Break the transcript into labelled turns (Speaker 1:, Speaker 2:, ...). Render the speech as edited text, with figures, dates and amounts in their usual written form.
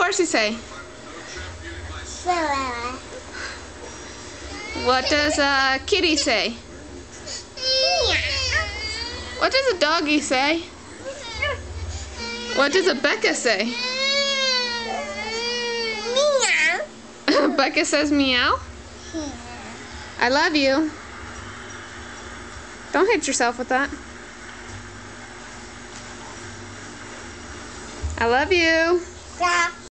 Speaker 1: horsey say? What does a kitty say? What does a doggy say? What does a Becca say?
Speaker 2: Meow.
Speaker 1: Becca says meow? I love you. Don't hit yourself with that. I love you.
Speaker 2: Yeah.